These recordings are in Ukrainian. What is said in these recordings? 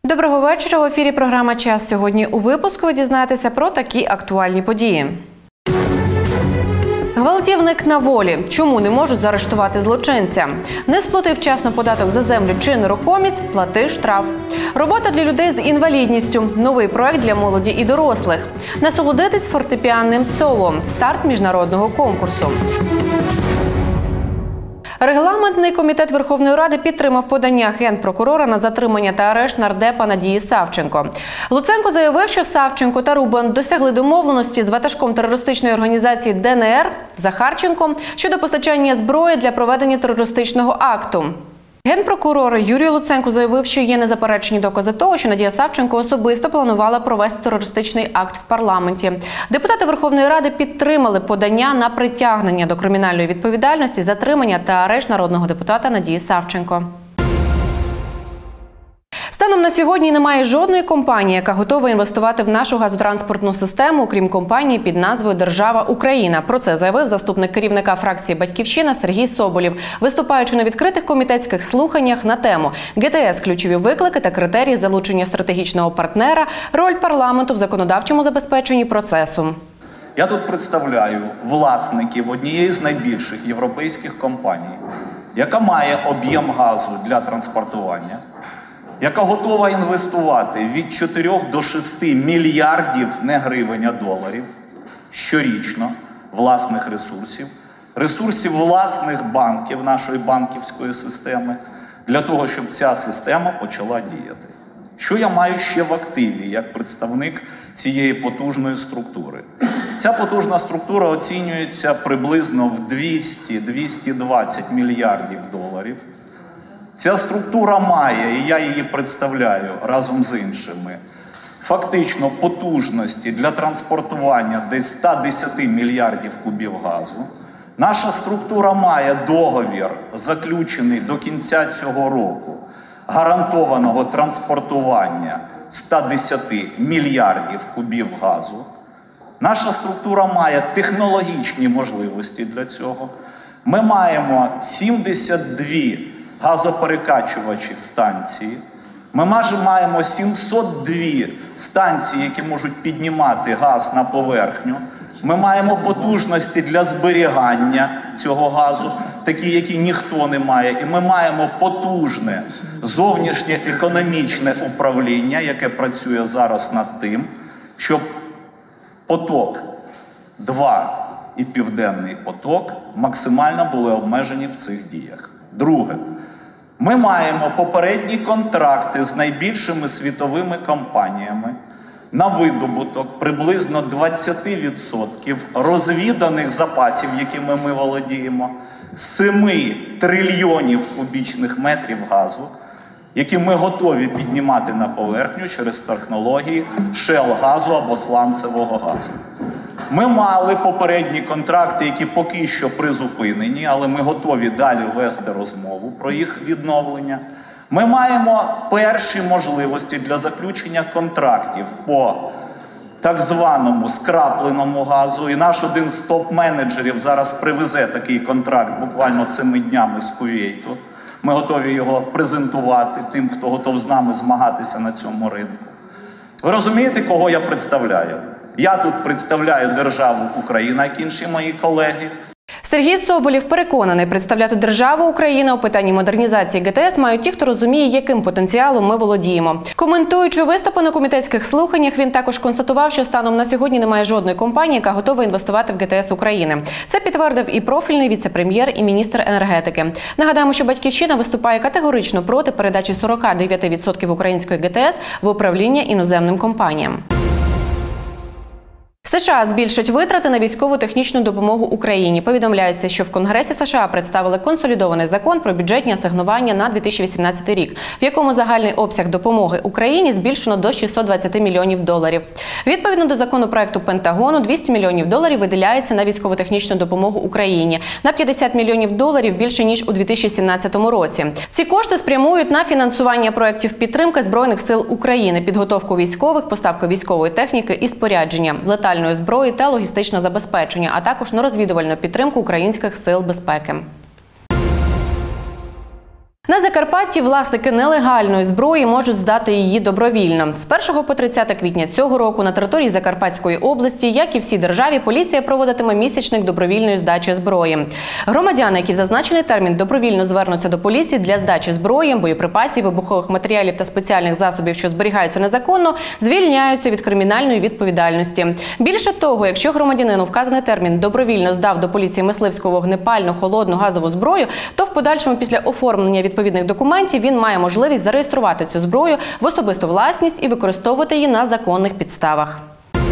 Доброго вечора. В ефірі програма «Час». Сьогодні у випуску ви дізнаєтеся про такі актуальні події. Гвалтівник на волі. Чому не можуть заарештувати злочинця? Не сплатив вчасно податок за землю чи нерухомість – плати штраф. Робота для людей з інвалідністю. Новий проект для молоді і дорослих. Насолодитись фортепіанним соло. Старт міжнародного конкурсу. Регламентний комітет Верховної Ради підтримав подання Генпрокурора на затримання та арешт нардепа Надії Савченко. Луценко заявив, що Савченко та Рубан досягли домовленості з ватажком терористичної організації ДНР Захарченком щодо постачання зброї для проведення терористичного акту. Генпрокурор Юрій Луценко заявив, що є незаперечні докази того, що Надія Савченко особисто планувала провести терористичний акт в парламенті. Депутати Верховної Ради підтримали подання на притягнення до кримінальної відповідальності, затримання та арешт народного депутата Надії Савченко. Станом на сьогодні немає жодної компанії, яка готова інвестувати в нашу газотранспортну систему, окрім компанії під назвою «Держава Україна». Про це заявив заступник керівника фракції «Батьківщина» Сергій Соболєв, виступаючи на відкритих комітетських слуханнях на тему «ГТС. Ключові виклики та критерії залучення стратегічного партнера. Роль парламенту в законодавчому забезпеченні процесу». Я тут представляю власників однієї з найбільших європейських компаній, яка має об'єм газу для транспортування, яка готова інвестувати від 4 до 6 мільярдів не гривень, а доларів щорічно власних ресурсів власних банків, нашої банківської системи, для того, щоб ця система почала діяти. Що я маю ще в активі, як представник цієї потужної структури? Ця потужна структура оцінюється приблизно в 200-220 мільярдів доларів. Ця структура має, і я її представляю разом з іншими, фактично потужності для транспортування десь 110 мільярдів кубів газу. Наша структура має договір, заключений до кінця цього року, гарантованого транспортування 110 мільярдів кубів газу. Наша структура має технологічні можливості для цього. Ми маємо 72 газоперекачувачі станції. Ми майже маємо 702 станції, які можуть піднімати газ на поверхню. Ми маємо потужності для зберігання цього газу, такі, які ніхто не має. І ми маємо потужне зовнішнє економічне управління, яке працює зараз над тим, щоб поток 2 і Південний поток максимально були обмежені в цих діях. Друге. Ми маємо попередні контракти з найбільшими світовими компаніями на видобуток приблизно 20% розвіданих запасів, якими ми володіємо, 7 трильйонів кубічних метрів газу, які ми готові піднімати на поверхню через технології шел-газу або сланцевого газу. Ми мали попередні контракти, які поки що призупинені, але ми готові далі вести розмову про їх відновлення. Ми маємо перші можливості для заключення контрактів по так званому скрапленому газу. І наш один з топ-менеджерів зараз привезе такий контракт буквально цими днями з Кувейту. Ми готові його презентувати тим, хто готов з нами змагатися на цьому ринку. Ви розумієте, кого я представляю? Я тут представляю державу Україна, як інші мої колеги. Сергій Соболєв переконаний, представляти державу Україна у питанні модернізації ГТС мають ті, хто розуміє, яким потенціалом ми володіємо. Коментуючи виступи на комітетських слуханнях, він також констатував, що станом на сьогодні немає жодної компанії, яка готова інвестувати в ГТС України. Це підтвердив і профільний віце-прем'єр, і міністр енергетики. Нагадаємо, що «Батьківщина» виступає категорично проти передачі 49% української ГТС в управління іноземним компаніям. США збільшать витрати на військову технічну допомогу Україні. Повідомляється, що в Конгресі США представили консолідований закон про бюджетні асигнування на 2018 рік, в якому загальний обсяг допомоги Україні збільшено до 620 мільйонів доларів. Відповідно до законопроекту Пентагону, 200 мільйонів доларів виділяється на військово-технічну допомогу Україні. На 50 мільйонів доларів більше, ніж у 2017 році. Ці кошти спрямують на фінансування проєктів підтримки Збройних сил України, підготовку військових, поставку військової техніки і спорядження, летальної зброї та логістичне забезпечення, а також на розвідувальну підтримку українських сил безпеки. На Закарпатті власники нелегальної зброї можуть здати її добровільно. З 1 по 30 квітня цього року на території Закарпатської області, як і всій державі, поліція проводитиме місячник добровільної здачі зброї. Громадяни, які в зазначений термін добровільно звернуться до поліції для здачі зброї, боєприпасів, вибухових матеріалів та спеціальних засобів, що зберігаються незаконно, звільняються від кримінальної відповідальності. Більше того, якщо громадянин у вказаний термін добровільно здав до поліції мисливську вогнепальну, холодну, газову зброю, то в подальшому після оформлення відповідних документів він має можливість зареєструвати цю зброю в особисту власність і використовувати її на законних підставах.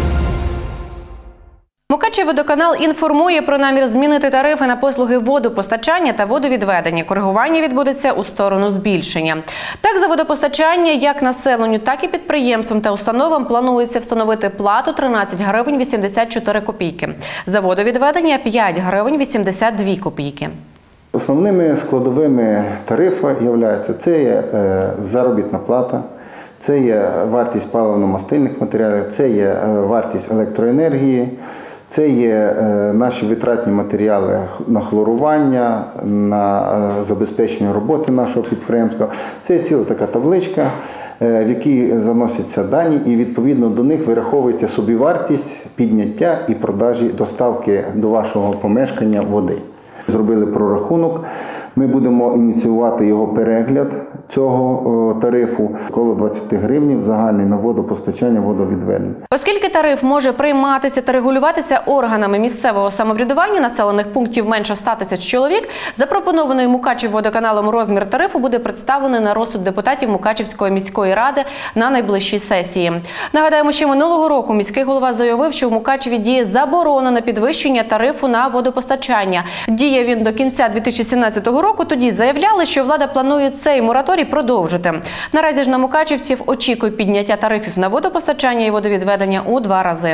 Мукачевводоканал інформує про намір змінити тарифи на послуги водопостачання та водовідведення. Коригування відбудеться у сторону збільшення. Так, за водопостачання як населенню, так і підприємствам та установам планується встановити плату 13 гривень 84 копійки. За водовідведення – 5 гривень 82 копійки. Основними складовими тарифу являються це є заробітна плата, це є вартість паливно-мастильних матеріалів, це є вартість електроенергії, це є наші витратні матеріали на хлорування, на забезпечення роботи нашого підприємства. Це є ціла така табличка, в якій заносяться дані і відповідно до них вираховується собівартість підняття і продажі доставки до вашого помешкання води. Зробили прорахунок, ми будемо ініціювати його перегляд цього тарифу. Коло 20 гривень загальний на водопостачання, водовідведення. Оскільки тариф може прийматися та регулюватися органами місцевого самоврядування населених пунктів менше 100 тисяч чоловік, запропонований Мукачевводоканалом розмір тарифу буде представлений на розсуд депутатів Мукачевської міської ради на найближчій сесії. Нагадаємо, що минулого року міський голова заявив, що в Мукачеві діє заборона на підвищення тарифу на водопостачання. Діє він до кінця 2017 року, тоді заявляли, що влада планує цей мораторій продовжити. Наразі ж на мукачівців очікує підняття тарифів на водопостачання і водовідведення у 2 рази.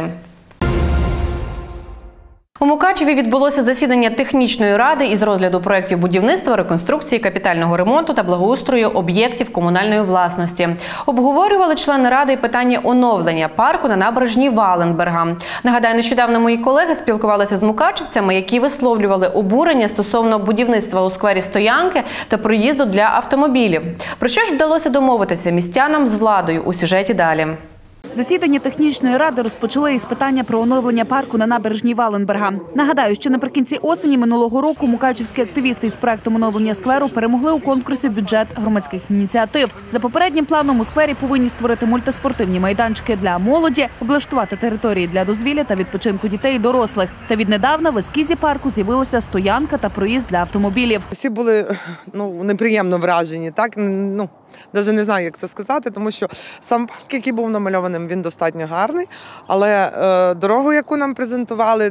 У Мукачеві відбулося засідання технічної ради із розгляду проєктів будівництва, реконструкції, капітального ремонту та благоустрою об'єктів комунальної власності. Обговорювали члени ради і питання оновлення парку на набережній Валенберга. Нагадаю, нещодавно мої колеги спілкувалися з мукачевцями, які висловлювали обурення стосовно будівництва у сквері стоянки та проїзду для автомобілів. Про що ж вдалося домовитися містянам з владою у сюжеті далі. Засідання технічної ради розпочали із питання про оновлення парку на набережній Валенберга. Нагадаю, що наприкінці осені минулого року мукачівські активісти із проектом оновлення скверу перемогли у конкурсі «Бюджет громадських ініціатив». За попереднім планом у сквері повинні створити мультиспортивні майданчики для молоді, облаштувати території для дозвілля та відпочинку дітей і дорослих. Та віднедавна в ескізі парку з'явилася стоянка та проїзд для автомобілів. Всі були неприємно вражені, так? Навіть не знаю, як це сказати, тому що сам парк, який був намальованим, він достатньо гарний, але дорогу, яку нам презентували,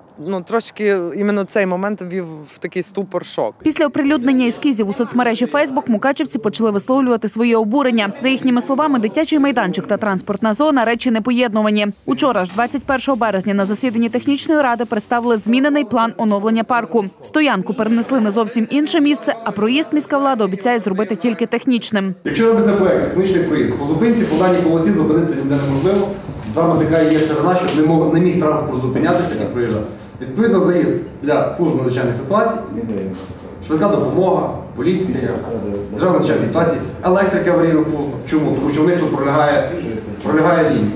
трошки іменно цей момент ввів в такий ступор-шок. Після оприлюднення ескізів у соцмережі Фейсбук мукачівці почали висловлювати своє обурення. За їхніми словами, дитячий майданчик та транспортна зона – речі непоєднувані. Учора ж, 21 березня, на засіданні технічної ради представили змінений план оновлення парку. Стоянку перенесли на зовсім інше місце, а проїзд міська влада обіцяє зробити тільки технічним. Якщо робиться проєкт, технічний проїзд, по зупинці, по даній полосі зупинитися ніде неможливо. Саме така є ширина, щоб не міг транспорт зупинятися і проїжджати. Відповідно, заїзд для служб надзвичайних ситуацій, швидка допомога, поліція, державна надзвичайна ситуація, електрика, аварійна служба. Чому? Тому що в них тут пролягає лінія.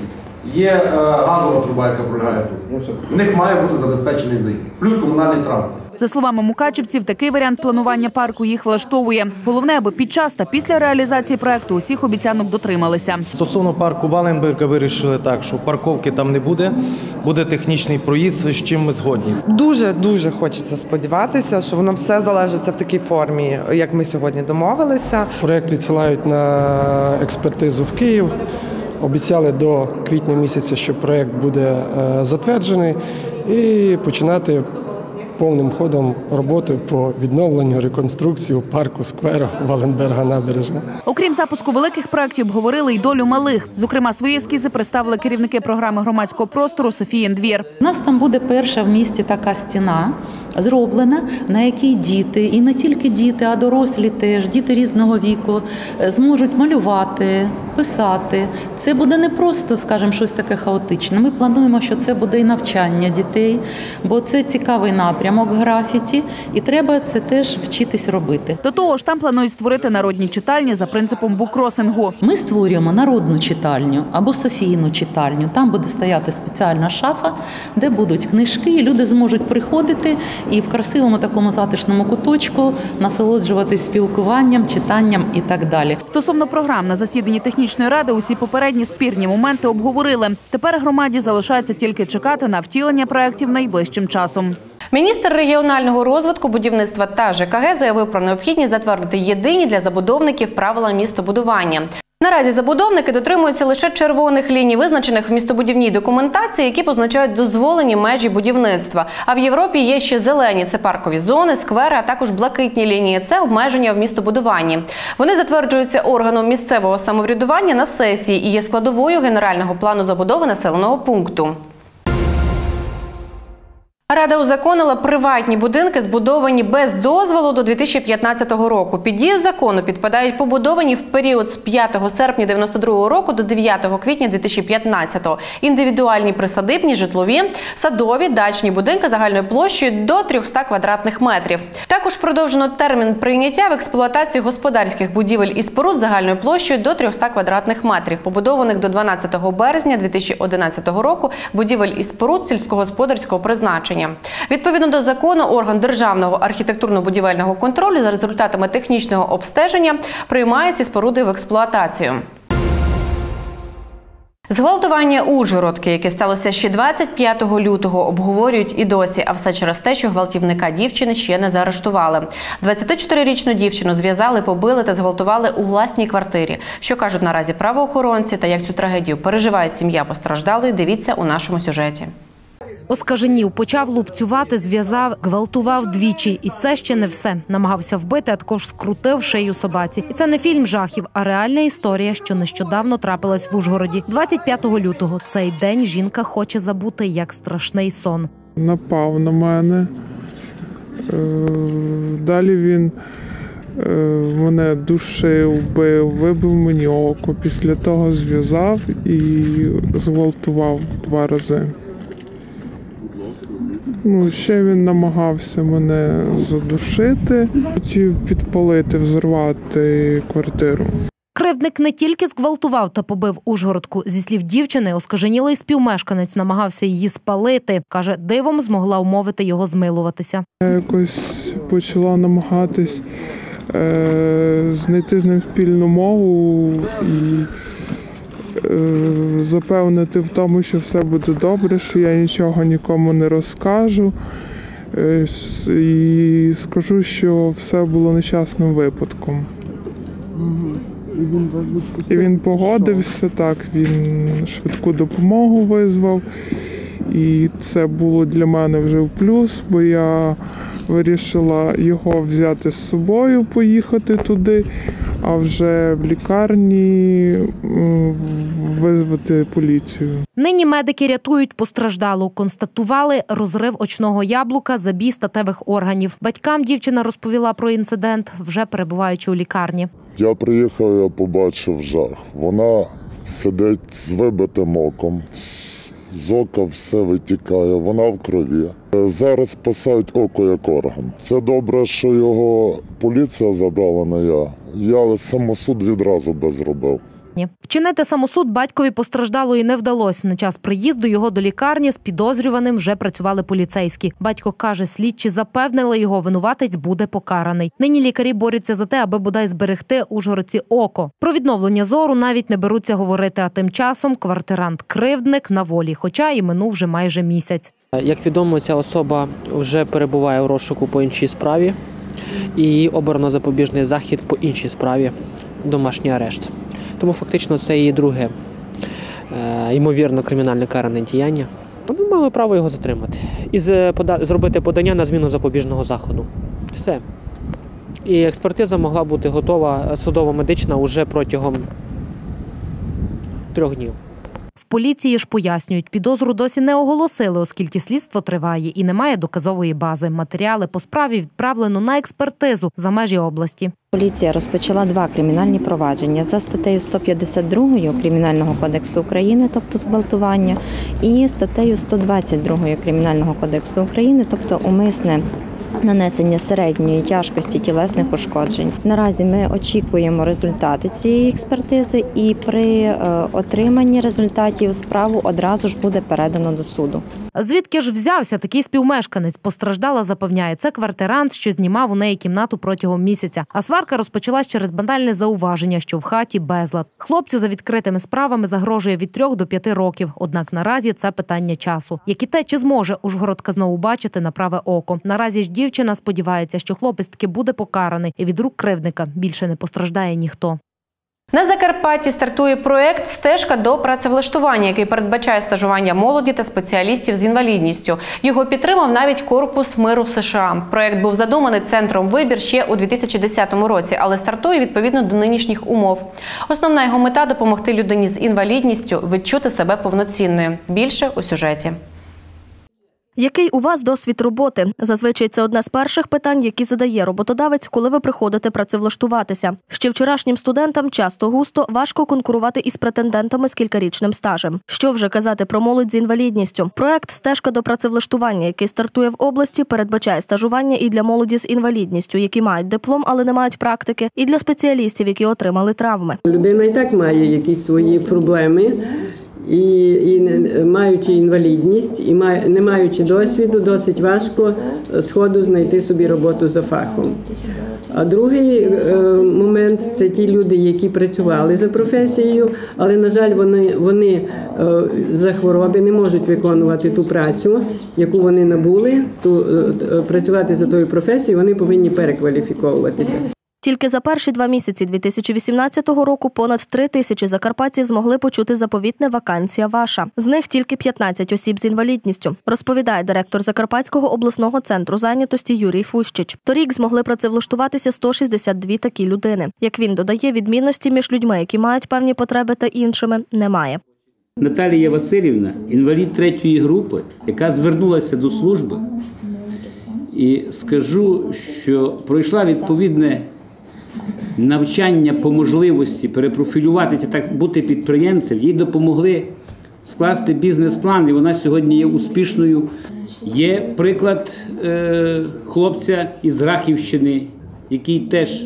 Є газова труба, яка пролягає тут. В них має бути забезпечений заїзд. Плюс комунальний транспорт. За словами мукачівців, такий варіант планування парку їх влаштовує. Головне, аби під час та після реалізації проекту усіх обіцянок дотрималися. Стосовно парку Валенберга вирішили так, що парковки там не буде, буде технічний проїзд, з чим ми згодні. Дуже хочеться сподіватися, що воно все залежить в такій формі, як ми сьогодні домовилися. Проєкт відсилають на експертизу в Київ. Обіцяли до квітня місяця, що проєкт буде затверджений і починати повним ходом роботи по відновленню, реконструкції парку скверу Валенберга набережна. Окрім запуску великих проєктів, обговорили й долю малих. Зокрема, свої ескізи представили керівники програми громадського простору Софіїн двір. У нас там буде перша в місті така стіна, зроблена, на якій діти, і не тільки діти, а дорослі теж, діти різного віку, зможуть малювати, писати. Це буде не просто, скажімо, щось таке хаотичне. Ми плануємо, що це буде і навчання дітей, бо це цікавий напрямок графіті, і треба це теж вчитись робити. До того ж, там планують створити народні читальні за принципом буккросингу. Ми створюємо народну читальню або Софійну читальню. Там буде стояти спеціальна шафа, де будуть книжки, і люди зможуть приходити і в красивому такому затишному куточку насолоджуватись спілкуванням, читанням і так далі. Стосовно програм на засіданні технічної ради усі попередні спірні моменти обговорили. Тепер громаді залишається тільки чекати на втілення проєктів найближчим часом. Міністр регіонального розвитку, будівництва та ЖКГ заявив про необхідність затвердити єдині для забудовників правила містобудування. Наразі забудовники дотримуються лише червоних ліній, визначених в містобудівній документації, які позначають дозволені межі будівництва. А в Європі є ще зелені – це паркові зони, сквери, а також блакитні лінії – це обмеження в містобудуванні. Вони затверджуються органом місцевого самоврядування на сесії і є складовою генерального плану забудови населеного пункту. Рада узаконила приватні будинки, збудовані без дозволу до 2015 року. Під дію закону підпадають побудовані в період з 5 серпня 1992 року до 9 квітня 2015. Індивідуальні присадибні, житлові, садові, дачні будинки загальною площею до 300 квадратних метрів. Також продовжено термін прийняття в експлуатацію господарських будівель і споруд загальною площею до 300 квадратних метрів, побудованих до 12 березня 2011 року будівель і споруд сільськогосподарського призначення. Відповідно до закону, орган Державного архітектурно-будівельного контролю за результатами технічного обстеження приймає ці споруди в експлуатацію. Зґвалтування ужгородки, яке сталося ще 25 лютого, обговорюють і досі, а все через те, що гвалтівника дівчини ще не заарештували. 24-річну дівчину зв'язали, побили та зґвалтували у власній квартирі. Що кажуть наразі правоохоронці та як цю трагедію переживає сім'я постраждалої, дивіться у нашому сюжеті. Оскаженів, почав лупцювати, зв'язав, гвалтував двічі. І це ще не все. Намагався вбити, а також скрутив шию собаці. І це не фільм жахів, а реальна історія, що нещодавно трапилась в Ужгороді. 25 лютого цей день жінка хоче забути як страшний сон. Напав на мене. Далі він мене душив, бив, вибив мені око. Після того зв'язав і зґвалтував 2 рази. Ще він намагався мене задушити, хотів підпалити, взорвати квартиру. Кривдник не тільки зґвалтував та побив ужгородку. Зі слів дівчини, оскаженілий співмешканець намагався її спалити. Каже, дивом змогла умовити його змилуватися. Я якось почала намагатись знайти з ним спільну мову і запевнити в тому, що все буде добре, що я нічого нікому не розкажу. І скажу, що все було нещасним випадком. І він погодився, так, він швидку допомогу визвав. І це було для мене вже в плюс, бо я вирішила його взяти з собою, поїхати туди, а вже в лікарні визвати поліцію. Нині медики рятують постраждалу. Констатували розрив очного яблука, забій статевих органів. Батькам дівчина розповіла про інцидент, вже перебуваючи у лікарні. Я приїхав, я побачив жах. Вона сидить з вибитим оком. З ока все витікає, вона в крові. Зараз спасають око як орган. Це добре, що його поліція забрала, не я. Я самосуд відразу би зробив. Вчинити самосуд батькові постраждалої не вдалося. На час приїзду його до лікарні з підозрюваним вже працювали поліцейські. Батько каже, слідчі запевнили його, винуватець буде покараний. Нині лікарі борються за те, аби бодай зберегти ужгородці око. Про відновлення зору навіть не беруться говорити, а тим часом квартирант-кривдник на волі, хоча і минув вже майже місяць. Як відомо, ця особа вже перебуває у розшуку по іншій справі і її обрано запобіжний захід по іншій справі – домашній арешт. Тому фактично це її друге, ймовірно, кримінальне каране діяння. Ми мали право його затримати і зробити подання на зміну запобіжного заходу. Все. І експертиза могла бути готова судово-медична уже протягом 3 днів. поліції ж пояснюють, підозру досі не оголосили, оскільки слідство триває і немає доказової бази. Матеріали по справі відправлено на експертизу за межі області. Поліція розпочала 2 кримінальні провадження за статтею 152 Кримінального кодексу України, тобто зґвалтування, і статтею 122 Кримінального кодексу України, тобто умисне нанесення середньої тяжкості тілесних ушкоджень. Наразі ми очікуємо результати цієї експертизи і при отриманні результатів справу одразу ж буде передано до суду. Звідки ж взявся такий співмешканець? Постраждала запевняє, це квартирант, що знімав у неї кімнату протягом місяця. А сварка розпочалась через банальне зауваження, що в хаті безлад. Хлопцю за відкритими справами загрожує від 3 до 5 років. Однак наразі це питання часу. Як і те, чи зможе Ужгородка знову бачити на праве око. Наразі ж дівчина сподівається, що хлопець таки буде покараний і від рук кривдника більше не постраждає ніхто. На Закарпатті стартує проєкт «Стежка до працевлаштування», який передбачає стажування молоді та спеціалістів з інвалідністю. Його підтримав навіть Корпус миру США. Проєкт був задуманий центром «Вибір» ще у 2010 році, але стартує відповідно до нинішніх умов. Основна його мета – допомогти людині з інвалідністю відчути себе повноцінною. Більше у сюжеті. Який у вас досвід роботи? Зазвичай це одне з перших питань, які задає роботодавець, коли ви приходите працевлаштуватися. Ще вчорашнім студентам часто-густо важко конкурувати із претендентами з кількарічним стажем. Що вже казати про молодь з інвалідністю? Проект «Стежка до працевлаштування», який стартує в області, передбачає стажування і для молоді з інвалідністю, які мають диплом, але не мають практики, і для спеціалістів, які отримали травми. Людина і так має якісь свої проблеми. І маючи інвалідність, і не маючи досвіду, досить важко сходу знайти собі роботу за фахом. А другий момент – це ті люди, які працювали за професією, але, на жаль, вони за хвороби не можуть виконувати ту працю, яку вони набули, працювати за тою професією, вони повинні перекваліфіковуватися. Тільки за перші 2 місяці 2018 року понад 3 тисячі закарпатців змогли почути заповітне «Вакансія ваша». З них тільки 15 осіб з інвалідністю, розповідає директор Закарпатського обласного центру зайнятості Юрій Фущич. Торік змогли працевлаштуватися 162 такі людини. Як він додає, відмінності між людьми, які мають певні потреби, та іншими, немає. Наталія Васильівна, інвалід 3-ї групи, яка звернулася до служби, і скажу, що пройшла відповідне навчання по можливості перепрофілюватися, так бути підприємцем, їй допомогли скласти бізнес-план, і вона сьогодні є успішною. Є приклад хлопця із Рахівщини, який теж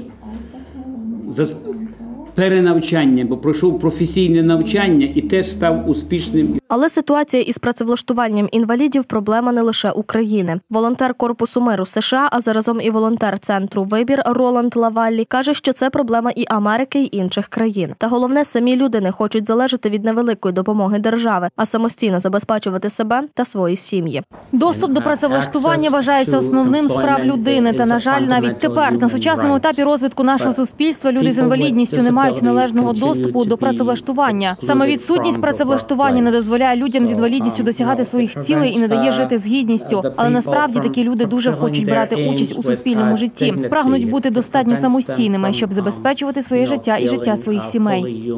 за перенавчання, бо пройшов професійне навчання і теж став успішним. Але ситуація із працевлаштуванням інвалідів – проблема не лише України. Волонтер Корпусу миру США, а заразом і волонтер центру «Вибір» Роланд Лаваллі каже, що це проблема і Америки, і інших країн. Та головне, самі люди не хочуть залежати від невеликої допомоги держави, а самостійно забезпечувати себе та свої сім'ї. Доступ до працевлаштування вважається основним з прав людини. Та, на жаль, навіть тепер, на сучасному етапі розвитку нашого суспільства, люди з інвалідністю не мають належного доступу до працевлаштування. Саме відсутність працевлаштування не дозволяє людям з інвалідністю досягати своїх цілей і не дає жити з гідністю. Але насправді такі люди дуже хочуть брати участь у суспільному житті, прагнуть бути достатньо самостійними, щоб забезпечувати своє життя і життя своїх сімей.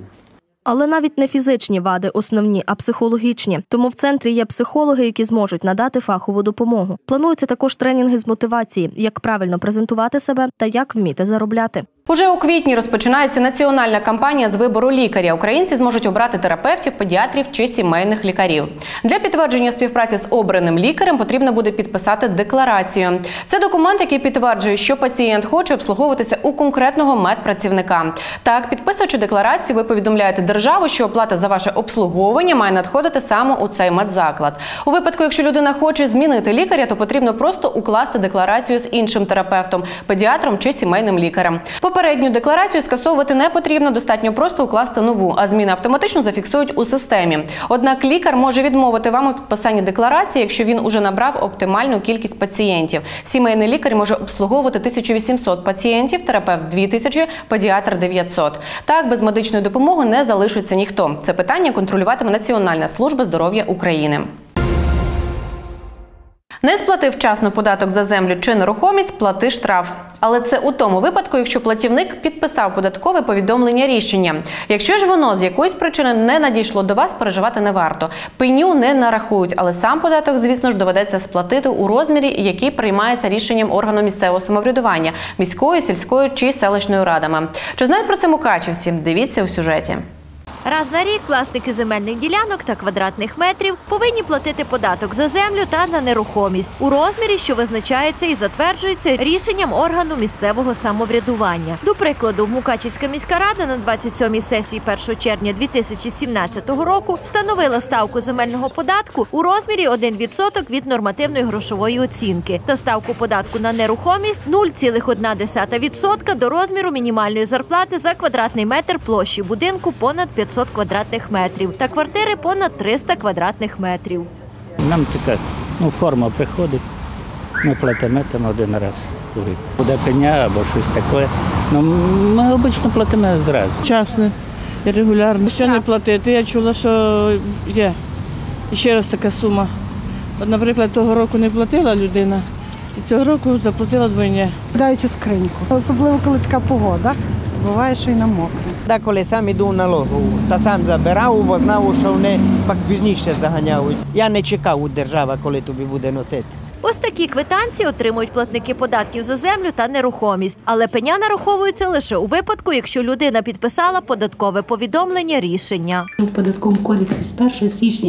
Але навіть не фізичні вади основні, а психологічні. Тому в центрі є психологи, які зможуть надати фахову допомогу. Плануються також тренінги з мотивації, як правильно презентувати себе та як вміти заробляти. Уже у квітні розпочинається національна кампанія з вибору лікаря. Українці зможуть обрати терапевтів, педіатрів чи сімейних лікарів. Для підтвердження співпраці з обраним лікарем потрібно буде підписати декларацію. Це документ, який підтверджує, що пацієнт хоче обслуговуватися у конкретного медпрацівника. Так, підписуючи декларацію, ви повідомляєте державу, що оплата за ваше обслуговування має надходити саме у цей медзаклад. У випадку, якщо людина хоче змінити лікаря, то потрібно просто укласти декларацію з іншим терапевтом, педіатром чи сімейним лікарем. Попередню декларацію скасовувати не потрібно, достатньо просто укласти нову, а зміни автоматично зафіксують у системі. Однак лікар може відмовити вам у підписанні декларації, якщо він уже набрав оптимальну кількість пацієнтів. Сімейний лікар може обслуговувати 1800 пацієнтів, терапевт – 2000, педіатр – 900. Так, без медичної допомоги не залишиться ніхто. Це питання контролюватиме Національна служба здоров'я України. Не сплатив вчасно податок за землю чи нерухомість – плати штраф. Але це у тому випадку, якщо платівник підписав податкове повідомлення рішення. Якщо ж воно з якоїсь причини не надійшло до вас, переживати не варто. Пеню не нарахують, але сам податок, звісно ж, доведеться сплатити у розмірі, який приймається рішенням органу місцевого самоврядування – міською, сільською чи селищною радами. Чи знають про це мукачівці? Дивіться у сюжеті. Раз на рік власники земельних ділянок та квадратних метрів повинні платити податок за землю та на нерухомість у розмірі, що визначається і затверджується рішенням органу місцевого самоврядування. До прикладу, Мукачівська міська рада на 27-й сесії 1 червня 2017 року встановила ставку земельного податку у розмірі 1% від нормативної грошової оцінки та ставку податку на нерухомість 0,1% до розміру мінімальної зарплати за квадратний метр площі будинку понад 500 квадратних метрів та квартири понад 300 квадратних метрів. Нам така форма приходить, ми платимо один раз у рік. Буде пеня або щось таке. Ми обично платимо зразу. Вчасно і регулярно. Що не платити? Я чула, що є ще раз така сума. От, наприклад, того року не платила людина, і цього року заплатила двойня. Дають у скриньку, особливо коли така погода. Буває, що й на мокре. Коли сам іду на логу, та сам забирав, бо знав, що вони пізніше заганяють. Я не чекав у держави, коли тобі буде носити. Ось такі квитанції отримують платники податків за землю та нерухомість. Але пеня нараховується лише у випадку, якщо людина підписала податкове повідомлення рішення. У Податковому кодексі з 1 січня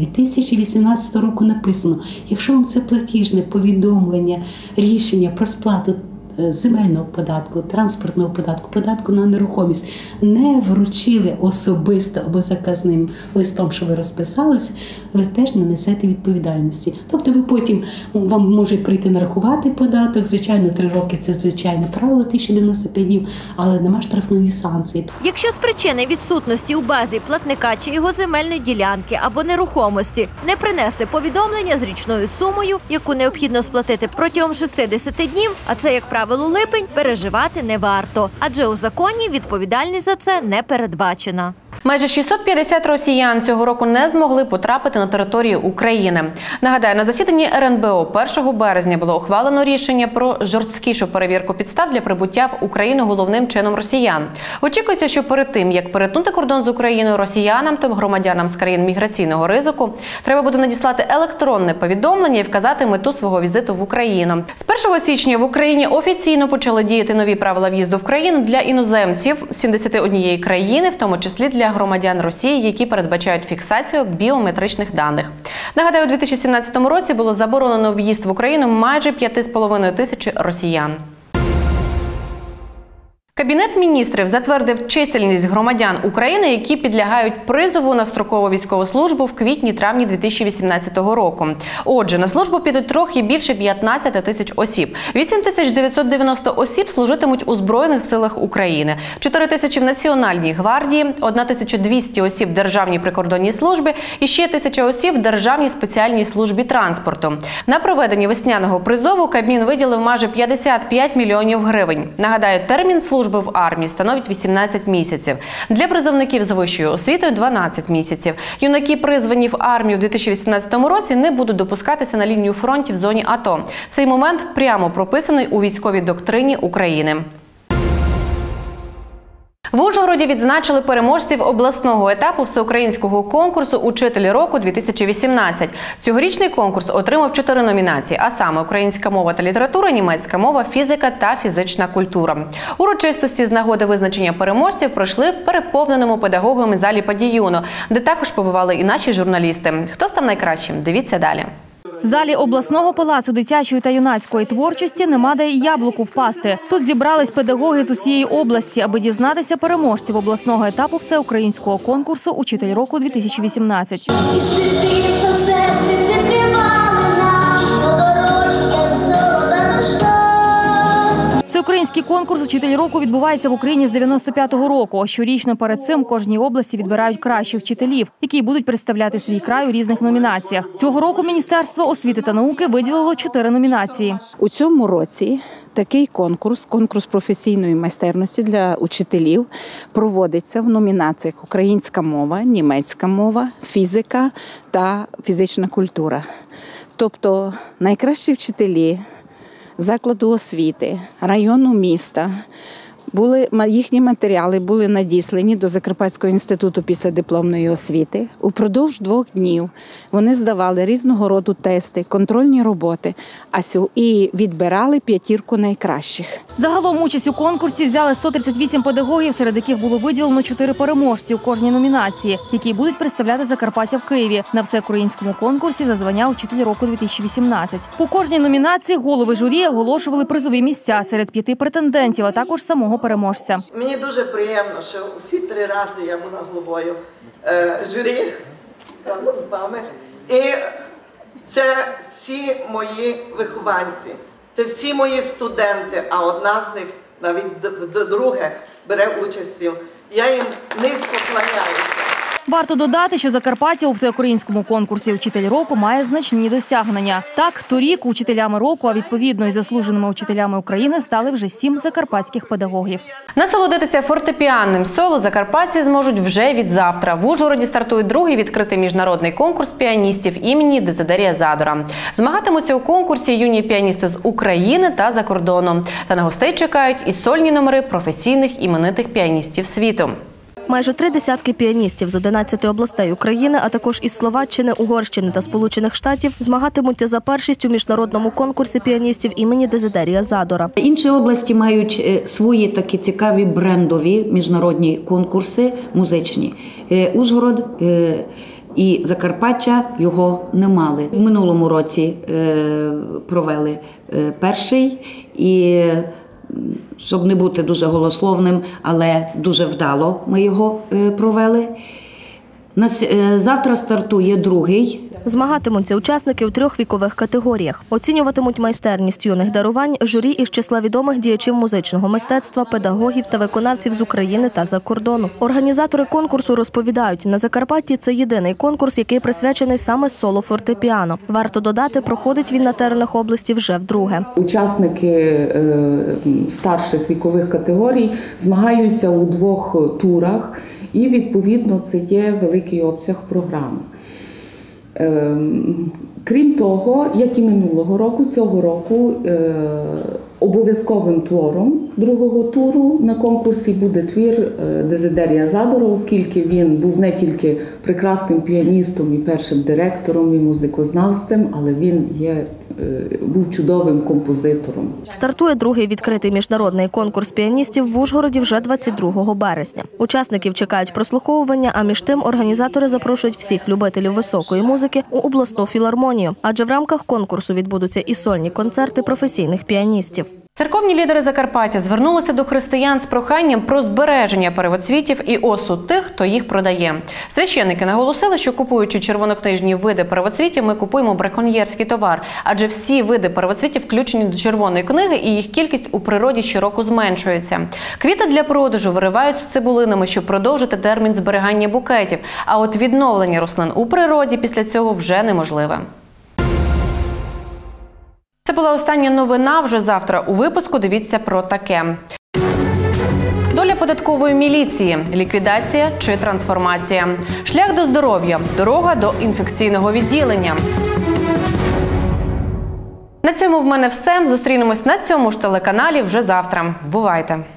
2018 року написано, якщо вам це платіжне повідомлення, рішення про сплату земельного податку, транспортного податку, податку на нерухомість не вручили особисто або заказним листом, що ви розписалися, ви теж не несете відповідальності. Тобто ви потім, вам можуть прийти нарахувати податок, звичайно, 3 роки – це звичайне правило, 1095 днів, але нема штрафної санкції. Якщо з причини відсутності у базі платника чи його земельної ділянки або нерухомості не принесли повідомлення з річною сумою, яку необхідно сплатити протягом 60 днів, а це, як правило, липень, переживати не варто, адже у законі відповідальність за це не передбачена. Майже 650 росіян цього року не змогли потрапити на територію України. Нагадаю, на засіданні РНБО 1 березня було ухвалено рішення про жорсткішу перевірку підстав для прибуття в Україну головним чином росіян. Очікується, що перед тим, як перетнути кордон з Україною, росіянам та громадянам з країн міграційного ризику треба буде надіслати електронне повідомлення і вказати мету свого візиту в Україну. З 1 січня в Україні офіційно почали діяти нові правила в'їзду в країну для іноземців з 71 країни, в тому числі для громадян Росії, які передбачають фіксацію біометричних даних. Нагадаю, у 2017 році було заборонено в'їзд в Україну майже 5,5 тисяч росіян. Кабінет міністрів затвердив чисельність громадян України, які підлягають призову на строкову військову службу в квітні-травні 2018 року. Отже, на службу підуть трохи більше 15 тисяч осіб. 8990 осіб служитимуть у Збройних силах України, 4 тисячі в Національній гвардії, 1200 осіб в Державній прикордонній службі і ще 1000 осіб в Державній спеціальній службі транспорту. На проведення весняного призову Кабмін виділив майже 55 мільйонів гривень. Нагадаю, термін служби в армії становить 18 місяців. Для призовників з вищою освітою – 12 місяців. Юнаки, призвані в армію в 2018 році, не будуть допускатися на лінію фронту в зоні АТО. Цей момент прямо прописаний у військовій доктрині України. В Ужгороді відзначили переможців обласного етапу всеукраїнського конкурсу «Учитель року-2018». Цьогорічний конкурс отримав 4 номінації, а саме українська мова та література, німецька мова, фізика та фізична культура. Урочистості з нагоди визначення переможців пройшли в переповненому педагогами залі «Падіюну», де також побували і наші журналісти. Хто став найкращим? Дивіться далі. В залі обласного палацу дитячої та юнацької творчості нема де й яблуку впасти. Тут зібрались педагоги з усієї області, аби дізнатися переможців обласного етапу всеукраїнського конкурсу «Учитель року-2018». Всеукраїнський конкурс «Учитель року» відбувається в Україні з 95-го року. Щорічно перед цим в кожній області відбирають кращих вчителів, які будуть представляти свій край у різних номінаціях. Цього року Міністерство освіти та науки виділило 4 номінації. У цьому році такий конкурс професійної майстерності для учителів, проводиться в номінаціях «Українська мова», «Німецька мова», «Фізика» та «Фізична культура». Тобто найкращі вчителі закладу освіти, району міста. Їхні матеріали були надіслані до Закарпатського інституту післядипломної освіти. Упродовж 2 днів вони здавали різного роду тести, контрольні роботи і відбирали 5 найкращих. Загалом участь у конкурсі взяли 138 педагогів, серед яких було виділено 4 переможці у кожній номінації, які будуть представляти Закарпаття в Києві на всеукраїнському конкурсі за звання «Учитель року 2018». По кожній номінації голови журі оголошували призові місця серед 5 претендентів, а також самого переможця. Мені дуже приємно, що усі 3 рази я була головою журі разом з вами. І це всі мої вихованці, це всі мої студенти, а одна з них навіть друге бере участь. Я їм низько кланяюся. Варто додати, що Закарпаття у всеукраїнському конкурсі «Учитель року» має значні досягнення. Так, торік учителями року, а відповідно і заслуженими учителями України стали вже 7 закарпатських педагогів. Насолодитися фортепіанним соло закарпатці зможуть вже від завтра. В Ужгороді стартує 2-й відкритий міжнародний конкурс піаністів імені Дезидерія Задора. Змагатимуться у конкурсі юні піаністи з України та за кордоном. Та на гостей чекають і сольні номери професійних іменитих піаністів світу. Майже 3 десятки піаністів з 11 областей України, а також із Словаччини, Угорщини та Сполучених Штатів змагатимуться за першість у міжнародному конкурсі піаністів імені Дезидерія Задора. Інші області мають свої такі цікаві брендові міжнародні конкурси музичні. Ужгород і Закарпаття його не мали. В минулому році провели перший і, щоб не бути дуже голословним, але дуже вдало ми його провели. Завтра стартує 2-й. Змагатимуться учасники у 3 вікових категоріях. Оцінюватимуть майстерність юних дарувань журі із числа відомих діячів музичного мистецтва, педагогів та виконавців з України та за кордону. Організатори конкурсу розповідають, на Закарпатті це єдиний конкурс, який присвячений саме соло фортепіано. Варто додати, проходить він на теренах області вже вдруге. Учасники старших вікових категорій змагаються у 2 турах. І, відповідно, це є великий обсяг програми. Крім того, як і минулого року, цього року обов'язковим твором 2-го туру на конкурсі буде твір Дезидерія Задора, оскільки він був не тільки прекрасним піаністом і першим директором, і музикознавцем, але він був чудовим композитором. Стартує 2-й відкритий міжнародний конкурс піаністів в Ужгороді вже 22 березня. Учасників чекають прослуховування, а між тим організатори запрошують всіх любителів високої музики у обласну філармонію, адже в рамках конкурсу відбудуться і сольні концерти професійних піаністів. Церковні лідери Закарпаття звернулися до християн з проханням про збереження первоцвітів і осуд тих, хто їх продає. Священники наголосили, що купуючи червонокнижні види первоцвітів, ми купуємо браконьєрський товар, адже всі види первоцвітів включені до червоної книги і їх кількість у природі щороку зменшується. Квіти для продажу виривають з цибулинами, щоб продовжити термін зберігання букетів, а от відновлення рослин у природі після цього вже неможливе. Це була остання новина. Вже завтра у випуску дивіться про таке. Доля податкової міліції. Ліквідація чи трансформація. Шлях до здоров'я. Дорога до інфекційного відділення. На цьому в мене все. Зустрінемось на цьому ж телеканалі вже завтра. Бувайте!